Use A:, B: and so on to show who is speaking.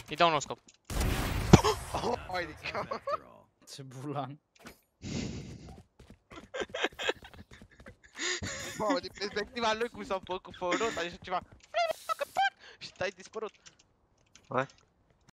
A: Îi dau un scop.
B: Hai de cap.
C: Ce bulan.
B: Mamă, din perspectiva lui cum s-a făcut pe rot, așa ceva. Și stai dispărut.
D: What?